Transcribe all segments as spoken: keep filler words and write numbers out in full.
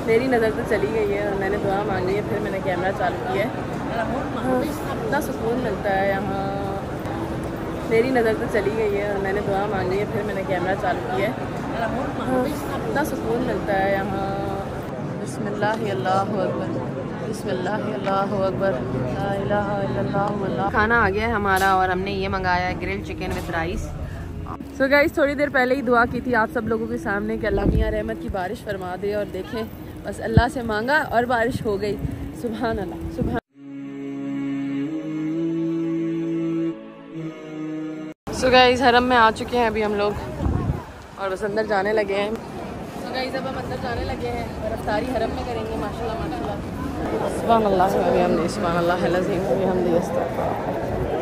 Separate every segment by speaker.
Speaker 1: मेरी नज़र तो चली गई है और मैंने दुआ मांगी है, फिर मैंने कैमरा चालू किया है। इतना सुकून मिलता है यहाँ। मेरी नज़र तो चली गई है और मैंने दुआ मांगी है, फिर मैंने कैमरा चालू किया है। इतना सुकून मिलता है यहाँ। बिस्मिल्लाह अल्लाहु अकबर, बिस्मिल्लाह अल्लाहु अकबर, ला इलाहा इल्लल्लाह वल्लाह। खाना आ गया है हमारा और हमने ये मंगाया है grilled chicken with rice. So guys, थोड़ी देर पहले ही दुआ की थी आप सब लोगों के सामने कि अल्लाह मियां रहमत की बारिश फरमा दे, और देखें बस अल्लाह से मांगा और बारिश हो गई। सुभान अल्लाह, सुभान। सो गाइस, हरम में आ चुके हैं अभी हम लोग और बस अंदर जाने लगे हैं। सो गाइस, अब हम अंदर जाने लगे हैं और अफ्तारी हरम में करेंगे माशाल्लाह माशाल्लाह। सुभान अल्लाह व बिहम्दिही, सुभान अल्लाह अल अज़ीम व बिहम्दिही, अस्तगफिरुल्लाह।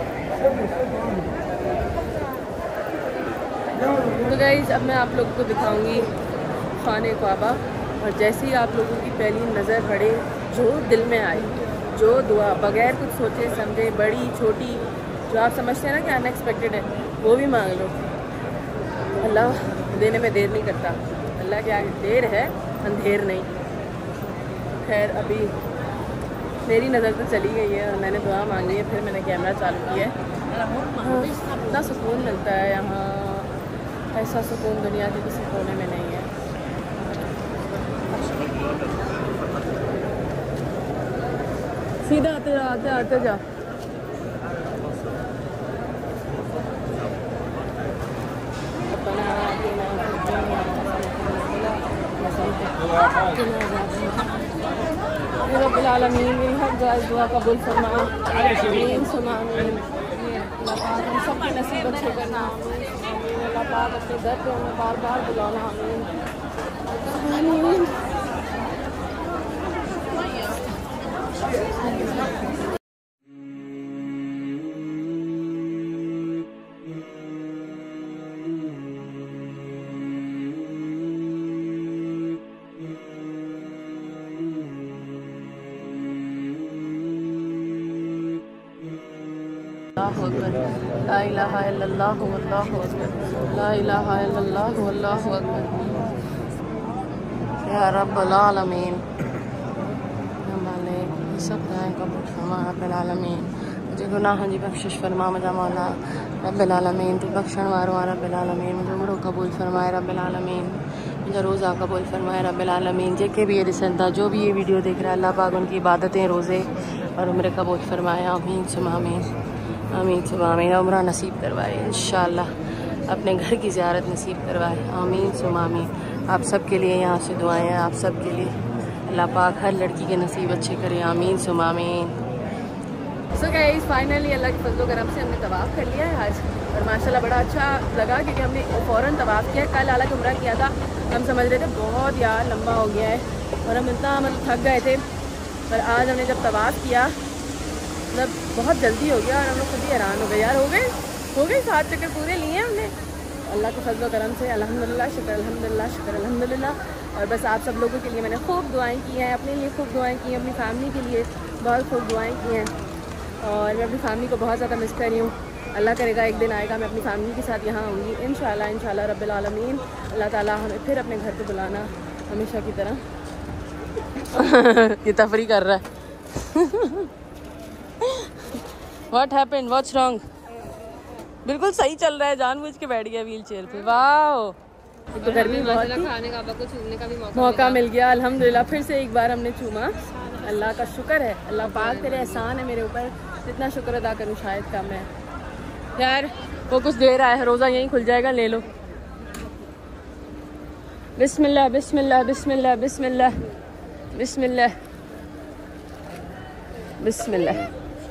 Speaker 1: तो गाइस, अब मैं आप लोगों को दिखाऊंगी खाने काबा, और जैसे ही आप लोगों की पहली नज़र पड़े, जो दिल में आए, जो दुआ बगैर कुछ सोचे समझे, बड़ी छोटी, जो आप समझते हैं ना कि अनएक्सपेक्टेड है, वो भी मांग लो। अल्लाह देने में देर नहीं करता। अल्लाह के आगे देर है, अंधेर नहीं। खैर, अभी मेरी नज़र तो चली गई है और मैंने दुआ मांगी है, फिर मैंने कैमरा चालू किया है। इतना सुकून मिलता है यहाँ। ऐसा सुकून दुनिया के किसी कोने में नहीं है। सीधा आते आते आते जा। रब्बिल आलमीन मेरी हर दुआ कबूल फरमा, आमीन सुना आमीन। हम सबके नसीब अच्छे करना, अल्लाह पाक अपने दर पे हमें बार बार बुलाना, आमीन। ला इलाहा इल्लल्लाह वल्लाहु अकबर, ला इलाहा इल्लल्लाह वल्लाहु अकबर। या रब्बल आलमीन, हमारे सब दुआएं कबूल फरमा रब्बल आलमीन। मुझे गुनाह जी बख्शिश फरमा मुझे मौला रब्बल आलमीन। तू बख्शण वारो आ रब्बल आलमीन। मुझे उम्र कबूल फरमाए रब्बल आलमीन। मुझे रोज़ा कबूल फरमाए रब्बल आलमीन। जेके भी ये ॾिसनि था, जो भी ये वीडियो देख रहा है, अल्लाह पाक उनकी इबादतें, रोज़े और उम्र कबूल फरमाए, आमीन सुमा आमीन, आमीन सुमा आमीन। उम्र नसीब करवाए इंशाअल्लाह, अपने घर की ज़ियारत नसीब करवाए, आमीन सुमा आमीन। आप सब के लिए यहाँ से दुआएं हैं, आप सब के लिए अल्लाह पाक हर लड़की के नसीब अच्छे करे, आमीन सुमा आमीन। सो गाइस, फाइनली अल्लाह के फजल करम से हमने तवाफ़ कर लिया है आज, और माशाल्लाह बड़ा अच्छा लगा क्योंकि हमने फ़ौरन तवाफ़ किया। कल हालांकि उम्रा किया था, हम समझ रहे थे बहुत यार लंबा हो गया है और हम इतना मतलब थक गए थे, पर आज हमने जब तवाफ़ किया मतलब बहुत जल्दी हो गया और हम लोग खुद ही हैरान हो गए यार। हो गए हो गए सात चक्कर पूरे लिए हमने अल्लाह के फजल करम से। अल्हम्दुलिल्लाह, शुक्र अल्हम्दुलिल्लाह, शुक्र अल्हम्दुलिल्लाह। और बस आप सब लोगों के लिए मैंने खूब दुआएं की हैं, अपने लिए खूब दुआएं की हैं, अपनी फैमिली के लिए बहुत खूब दुआएं की हैं, और मैं अपनी फैमिली को बहुत ज़्यादा मिस कर रही हूँ। अल्लाह करेगा एक दिन आएगा मैं अपनी फैमिली के साथ यहाँ आऊँगी इंशाल्लाह, इंशाल्लाह रब्बिल आलमीन। अल्लाह ताला हमें फिर अपने घर पे बुलाना हमेशा की तरह। ये तफरी कर रहा है। What happened? What's wrong? बिल्कुल सही चल रहा है, जानबूझ के बैठ गया व्हील चेयर पे। वाह, तो गर्मी बहुत थी, खाने का को छूने का भी मौका, मौका मिल गया अल्हम्दुलिल्लाह। फिर से एक बार हमने चूमा, अल्लाह का शुक्र है। अल्लाह पाक तेरे एहसान है मेरे ऊपर, जितना शुक्र अदा करूँ शायद कम है यार। वो कुछ दे रहा है, रोज़ा यहीं खुल जाएगा, ले लो। बिस्मिल्लाह बिस्मिल्लाह बिस्मिल्लाह बिस्मिल्लाह बिस्मिल्लाह बिस्मिल्लाह।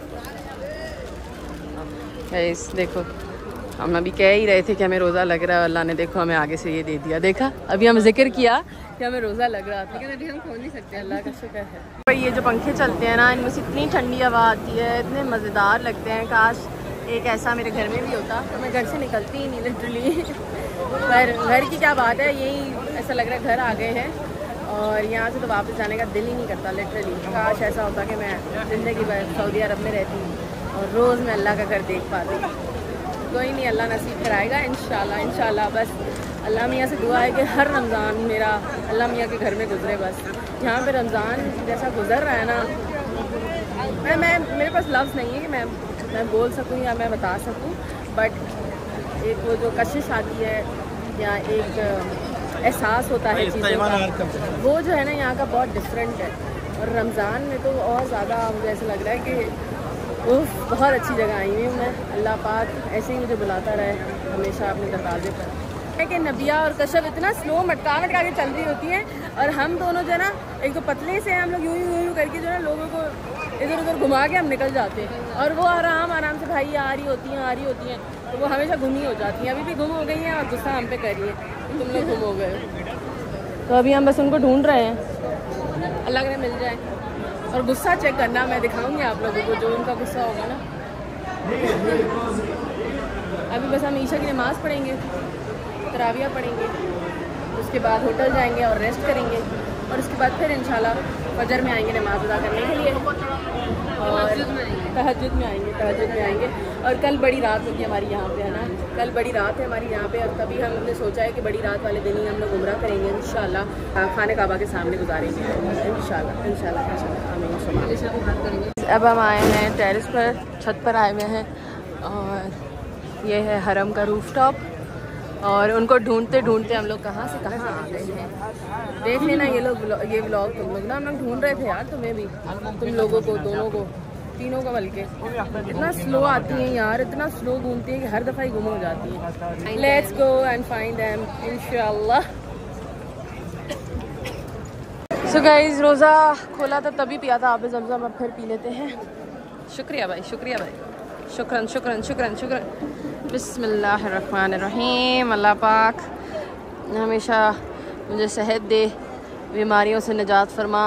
Speaker 1: गाइस देखो, हम अभी कह ही रहे थे कि हमें रोज़ा लग रहा है, अल्लाह ने देखो हमें आगे से ये दे दिया। देखा, अभी हम जिक्र किया कि हमें रोज़ा लग रहा था, लेकिन अभी हम खोल नहीं सकते, अल्लाह का शुक्र है। पर ये जो पंखे चलते हैं ना, इनमें से इतनी ठंडी हवा आती है, इतने मज़ेदार लगते हैं। काश एक ऐसा मेरे घर में भी होता, तो मैं घर से निकलती ही नहीं लिटरली। पर घर की क्या बात है, यही ऐसा लग रहा है घर आ गए हैं, और यहाँ से तो वापस जाने का दिल ही नहीं करता लिटरली। काश ऐसा होता कि मैं ज़िंदगी भर सऊदी अरब में रहती और रोज़ मैं अल्लाह का घर देख पाती। कोई नहीं, अल्लाह नसीब कराएगा इंशाल्लाह इंशाल्लाह। बस अल्लाह मियाँ से दुआ है कि हर रमज़ान मेरा अल्लाह मियाँ के घर में गुजरे। बस यहाँ पे रमज़ान जैसा गुजर रहा है ना, मैं मैं मेरे पास लफ्ज़ नहीं है कि मैं मैं बोल सकूँ या मैं बता सकूँ, बट एक वो जो कशिश आती है या एक एहसास होता है चीज़ों का, वो जो है ना यहाँ का बहुत डिफरेंट है। और रमज़ान में तो और ज़्यादा मुझे ऐसा लग रहा है कि उफ, बहुत अच्छी जगह आई हुई हूँ मैं। अल्लाह पाक ऐसे ही मुझे बुलाता रहे हमेशा अपने दरवाजे पर। है कि नबिया और कश्यप इतना स्लो मटका मटका के चल रही होती हैं, और हम दोनों जो है ना एक तो पतले से हम लोग यूँ यूँ यूँ करके जो है लोगों को इधर उधर घुमा के हम निकल जाते हैं, और वो आराम आराम से भाई आ रही होती हैं आ रही होती हैं, तो वो हमेशा घूमी हो जाती हैं। अभी भी गुम हो गई हैं और गुस्सा हम पे कर रही है, तुम लोग गुम हो गए। तो अभी हम बस उनको ढूंढ रहे हैं, अल्लाह करे मिल जाए। और गुस्सा चेक करना मैं दिखाऊंगी आप लोगों को, जो उनका गुस्सा होगा ना। अभी बस हम ईशा की नमाज़ पढ़ेंगे, तराविया पढ़ेंगे, उसके बाद होटल जाएंगे और रेस्ट करेंगे, और उसके बाद फिर इंशाल्लाह फजर में आएंगे नमाज अदा करने के लिए, और तहज्जुद में आएंगे तहज्जुद में आएंगे और कल बड़ी रात होगी हमारी यहाँ पे, है ना। कल बड़ी रात है हमारी यहाँ पे, और तभी हमने सोचा है कि बड़ी रात वाले दिन ही हम लोग उम्रा करेंगे इंशाल्लाह, खाने काबा के सामने गुजारेंगे इंशाल्लाह इंशाल्लाह इंशाल्लाह। अब हम आए हैं टेरेस पर, छत पर आए हुए हैं, और ये है हरम का रूफटॉप, और उनको ढूंढते ढूंढते हम लोग कहाँ से कहाँ आ गए हैं। देख लेना ये लोग ये व्लॉग तुम लोग ना, हम लोग ढूंढ रहे थे यार तुम्हें भी, तुम लोगों को, दोनों को, तीनों को, बल्कि इतना स्लो आती हैं यार, इतना स्लो घूमती हैं कि हर दफ़ा ही गुम हो जाती हैं। Let's go and find them इंशाल्लाह। सो गाइस, रोज़ा खोला था तभी पिया था आब ज़मज़म, अब फिर पी लेते हैं। शुक्रिया भाई, शुक्रिया भाई, शुक्रन शुक्रन शुक्रन शुक्रन। बिस्मिल्लाहिर्रहमानिर्रहीम। अल्लाह पाक हमेशा मुझे सेहत दे, बीमारियों से निजात फरमा।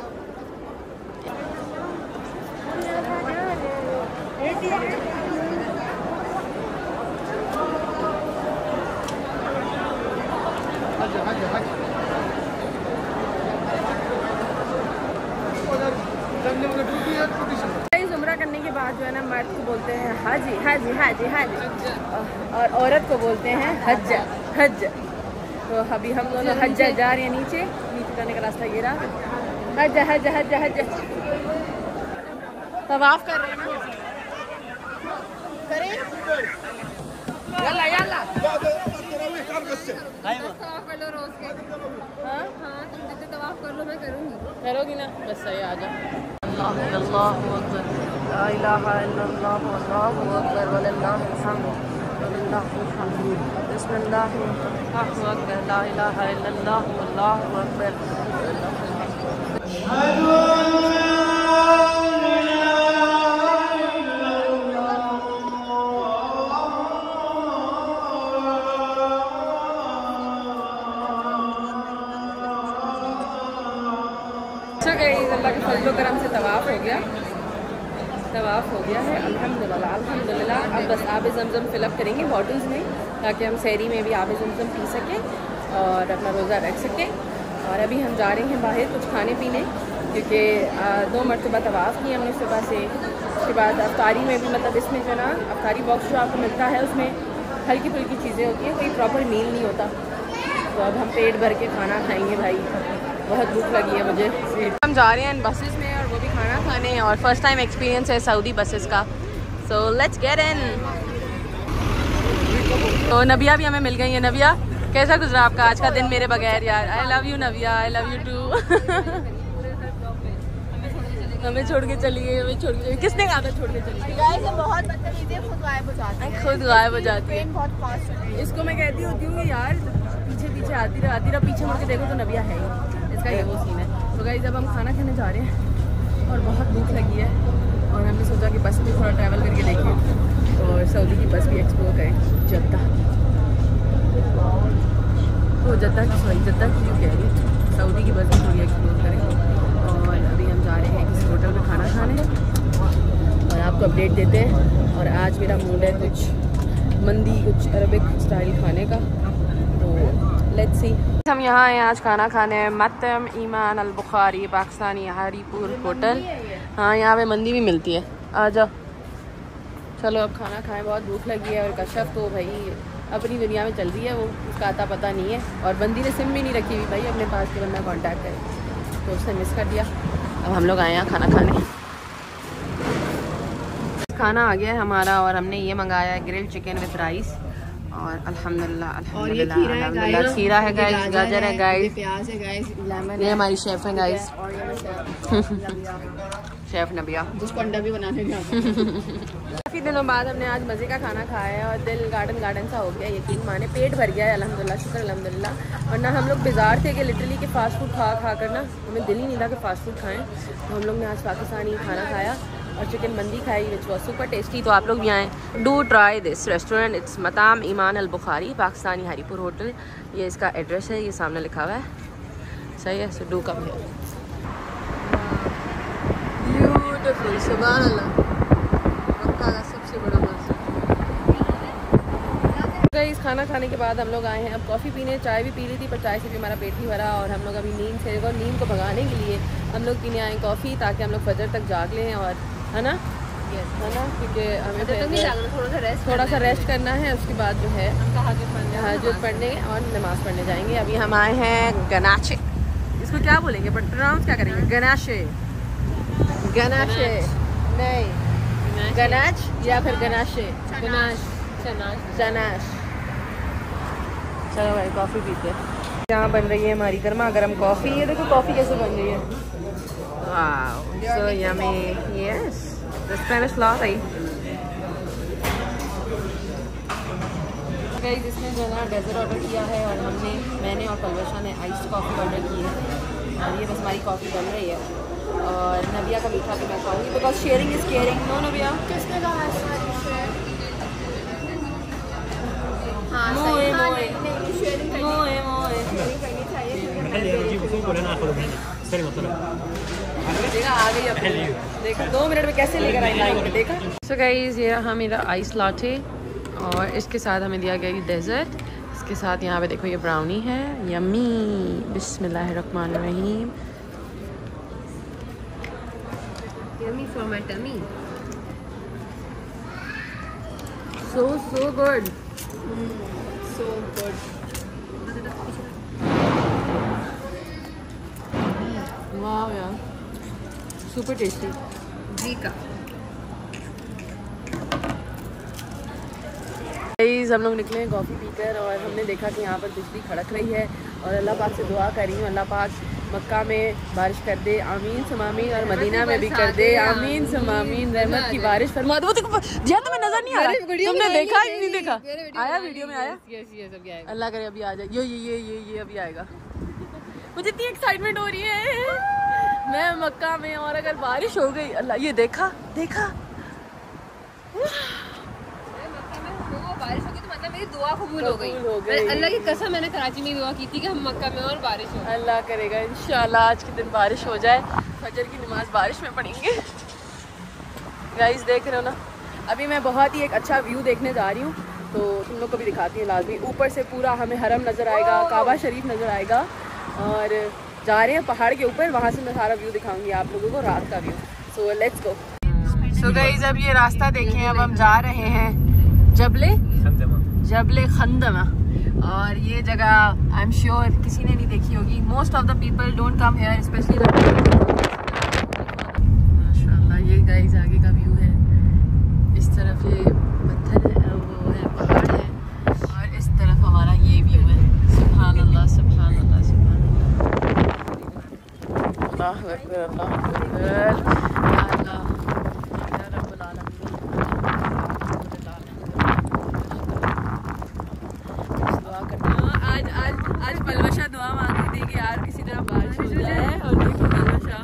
Speaker 1: उम्रा करने के बाद जो है ना, मर्द को बोलते हैं हाजी हाजी हाजी हाजी, और औरत को बोलते हैं हज हज। तो अभी हम दोनों हज जा रहे हैं, नीचे नीचे जाने का रास्ता ये रहा, हज हज हज हज। तवाफ कर रहे हैं ना, करें यल्ला यल्ला तवाफ कर लो रोज के। हाँ हाँ, तुम जितने तवाफ कर लो मैं करूँगी, करोगी ना, बस सही। आ जाओ। अल्लाहु अकबर, ला इलाहा इल्लल्लाह वल्लाहु अकबर वलिल्लाहिल हम्द वलिल्लाहिल हम्द, बिस्मिल्लाहिर्रहमानिर्रहीम, अकबर, ला इलाहा इल्लल्लाह वल्लाहु अकबर। अल्लाह के फजल करम से तवाफ़ हो गया, तवाफ़ हो गया है अल्हम्दुलिल्लाह अल्हम्दुलिल्लाह। अब बस आब ज़मज़म फ़िलअप करेंगे बॉटल्स में, ताकि हम सहरी में भी आब ज़मज़म पी सकें और अपना रोज़ा रख सकें। और अभी हम जा रहे हैं बाहर कुछ खाने पीने, क्योंकि दो मरतबा तवाफ़ किए हमने सुबह से। उसके बाद अफ्तारी में भी, मतलब इसमें जो ना अफ्तारी बॉक्स जो आपको मिलता है उसमें हल्की फुल्की चीज़ें होती हैं, कोई प्रॉपर मील नहीं होता। तो अब हम पेट भर के खाना खाएँगे भाई, बहुत भूख लगी है मुझे। हम जा रहे हैं बसेस में, और वो भी खाना खाने, और फर्स्ट टाइम एक्सपीरियंस है सऊदी बसेस का। So let's get in. तो नबिया भी हमें मिल गई है। नबिया, कैसा गुजरा आपका आज का दिन मेरे बगैर? यार आई लव यू नबिया, आई लव यू टू। हमें छोड़ के चली गई, हमें छोड़ के, किसने कहा था छोड़ के चली गई?
Speaker 2: बहुत बदतमीजी, खुद गायब हो जाती है,
Speaker 1: खुद गायब हो जाती है।
Speaker 2: बहुत फास्ट है।
Speaker 1: इसको मैं कहती होती हूँ यार पीछे पीछे आती रहा आती रहा, पीछे मुड़ के देखो तो नबिया है ही। इसका ये वो सीन है। तो गाइस, जब हम खाना खाने जा रहे हैं और बहुत भूख लगी है, और हमने सोचा कि बस में थोड़ा ट्रैवल करके देखें और सऊदी की बस भी एक्सप्लोर करें। जद्दा, तो जद्दा की सॉरी जद्दा की क्यों कह रही, सऊदी की बस भी थोड़ी एक्सप्लोर करें। और अभी हम जा रहे हैं किसी होटल में खाना खाने, और आपको अपडेट देते हैं। और आज मेरा मूड है कुछ मंदी, कुछ अरबिक स्टाइल खाने का, तो लेट्स सी। हम यहाँ आए आज खाना खाने, Mataam Iman Al Bukhari Pakistani Haripur hotel. हाँ, यहाँ पे मंदी भी मिलती है। आ जाओ, चलो अब खाना खाएं, बहुत भूख लगी है। और कश्यप तो भाई अपनी दुनिया में चल रही है, वो उसका आता पता नहीं है। और बंदी ने सिम भी नहीं रखी हुई भाई अपने पास के बंदा कांटेक्ट करे, तो उसने मिस कर दिया। अब हम लोग आए हैं खाना खाने। खाना आ गया है हमारा और हमने ये मंगाया है ग्रिल्ड चिकन विद राइस और अल्हम्दुलिल्लाह अल्हम्दुलिल्लाह अल्हम्दुलिल्लाह खीरा है गाइस, गाजर है गाइस,
Speaker 2: प्याज है गाइस, लेमन
Speaker 1: ये हमारी शेफ है गाइस, शेफ नबिया
Speaker 2: जिसको अंडा भी बनाने नहीं आता।
Speaker 1: काफ़ी दिनों बाद हमने आज मज़े का खाना खाया है और दिल गार्डन गार्डन सा हो गया, यकीन माने पेट भर गया है अल्हम्दुलिल्लाह, शुक्र अल्हम्दुलिल्लाह। वरना हम लोग बाजार थे कि लिटरली के फास्ट फूड खा खा कर ना हमें दिल ही नहीं था कि फास्ट फूड खाएँ, तो हम लोग ने आज पाकिस्तानी खाना खाया और चिकन मंदी खाई विच वॉज सुपर टेस्टी। तो आप लोग भी आएँ, do try this restaurant, it's Mataam Iman Al Bukhari, Pakistani Haripur hotel, ये इसका एड्रेस है, ये सामने लिखा हुआ है, सही है। So do come here. Beautiful, सुभान अल्लाह, मक्का का सबसे बड़ा मस्जिद। इस खाना खाने के बाद हम लोग आए हैं अब कॉफ़ी पीने, चाय भी पी ली थी पर चाय से भी हमारा पेट नहीं भरा और हम लोग अभी नींद से और नींद को भगाने के लिए हम लोग पीने आए कॉफ़ी, ताकि हम लोग फजर तक जाग लें और है ना, yes, है ना, क्योंकि हमें तो नहीं जागना, थोड़ा सा रेस्ट थोड़ा सा रेस्ट करना है। उसके बाद जो है हम तहज्जुद पढ़ने और नमाज़ पढ़ने जाएंगे। अभी हम आए हैं गनाचे, इसको क्या बोलेंगे बट प्रोनाउंस क्या करेंगे, गनाशे गनाशे नहीं गनाच या फिर गनाशे, गनाश जनाश। चलो भाई कॉफ़ी पीते हैं। यहाँ बन रही है हमारी गर्मा गर्म कॉफ़ी, ये देखो कॉफ़ी कैसे बन रही है, wow so yummy, yes the Spanish latte. Guys इसने जो है डेजर्ट ऑर्डर किया है और हमने मैंने और पलवशा ने आइस कॉफ़ी ऑर्डर की है और ये बस हमारी कॉफ़ी बन रही है। और नबिया का मीठा भी मैं खाऊंगी because sharing is caring, no Nabia?
Speaker 2: किसने कहा हाँ
Speaker 1: मोए
Speaker 2: सही, हाँ,
Speaker 1: मोए
Speaker 2: नहीं, नहीं, शेयरिंग करनी
Speaker 1: मोए मोए
Speaker 2: शेयरिंग करनी चाहिए क्योंकि
Speaker 1: देखा आ गई अपनी, देखा दो मिनट में कैसे लेकर आई लाइन पे, देखा। सो गाइस ये रहा मेरा आइस लाटे और इसके साथ हमें दिया गया डेजर्ट, इसके साथ यहाँ पे देखो ये ब्राउनी है, यम्मी, बिस्मिल्लाहिर्रहमानिर्रहीम।
Speaker 2: yummy for my tummy,
Speaker 1: so so good,
Speaker 2: mm, so good,
Speaker 1: वाह यार सुपर टेस्टी
Speaker 2: जी का।
Speaker 1: गाइस हम लोग निकले हैं कॉफ़ी पीकर और हमने देखा कि यहाँ पर बिजली खड़क रही है और अल्लाह पाक से दुआ कर रही हूँ अल्लाह पाक मक्का में बारिश कर दे, आमीन समामीन, और मदीना में भी कर दे, आमीन समामीन, रहमत की बारिश फरमा दे। जिया तुम्हें नजर नहीं आ रहा, तुमने देखा ही नहीं देखा, आया वीडियो में, आया अल्लाह करे अभी आ जाए, ये ये ये ये ये अभी आएगा। मुझे इतनी एक्साइटमेंट हो रही है, मैं मक्का में और अगर बारिश हो गई, अल्लाह ये देखा देखा
Speaker 2: बारिश होगी तो मतलब मेरी दुआ कबूल हो गई, हो गई। अल्लाह की कसम मैंने कराची में दुआ की थी कि हम मक्का में और बारिश हो,
Speaker 1: अल्लाह करेगा इंशाल्लाह आज के दिन बारिश हो जाए, फजर की नमाज बारिश में पढ़ेंगे। गाइस देख रहे हो ना, अभी मैं बहुत ही एक अच्छा व्यू देखने जा रही हूँ, तो तुम लोग को भी दिखाती हूँ लाजमी। ऊपर से पूरा हमें हरम नज़र आएगा, काबा शरीफ नज़र आएगा और जा रहे हैं पहाड़ के ऊपर, वहाँ से मैं सारा व्यू दिखाऊंगी आप लोगों को, रात का view. So let's go. So guys अब ये रास्ता देखें, अब हम जा रहे हैं जबले जबले खंदमा और ये जगह आई एम श्योर किसी ने नहीं देखी होगी, most of the people don't come here specially माशाल्लाह। ये गाइस आगे का व्यू है, इस तरफ ये पत्थर है, वो है पहाड़ है और इस तरफ हमारा ये व्यू है। सुभान अल्लाह सुभान अल्लाह सुभान अल्लाह, अल्लाह अकबर अल्लाह अकबर, अल्लाह आज पलवशा दुआ मांगी थी कि यार किसी तरह बारिश हो जाए और देखो पलवशा।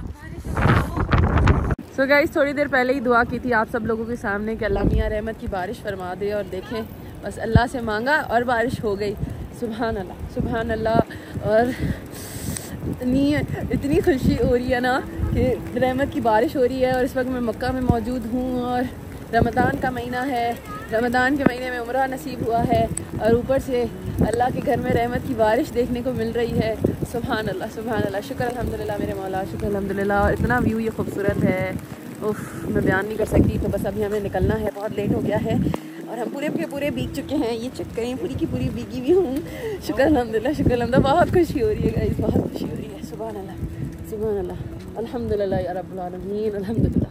Speaker 1: सो गाइस थोड़ी देर पहले ही दुआ की थी आप सब लोगों के सामने कि अल्लाह मियां रहमत की बारिश फरमा दे और देखें बस अल्लाह से मांगा और बारिश हो गई। सुभान अल्लाह सुभान अल्लाह। और इतनी इतनी खुशी हो रही है ना कि रहमत की बारिश हो रही है और इस वक्त मैं मक्का में मौजूद हूँ और रमज़ान का महीना है, रमज़ान के महीने में उम्रा नसीब हुआ है और ऊपर से अल्लाह के घर में रहमत की बारिश देखने को मिल रही है। सुभान अल्लाह सुभान अल्लाह, शुक्र अल्हम्दुलिल्लाह मेरे मौला, शुक्र अल्हम्दुलिल्लाह। और इतना व्यू ये खूबसूरत है, उफ मैं बयान नहीं कर सकती। तो बस अभी हमें निकलना है, बहुत लेट हो गया है
Speaker 3: और हम पूरे के पूरे भीग चुके हैं। ये चेक करें, पूरी की पूरी भीगी हुई हूँ। शुक्र अल्हम्दुलिल्लाह, शुक्र अल्हम्दुलिल्लाह, बहुत खुशी हो रही है गाइस, बहुत खुशी हो रही है। सुभान अल्लाह, सुभान अल्लाह, अल्हम्दुलिल्लाह या रब्बुल आलमीन, अल्हम्दुलिल्लाह।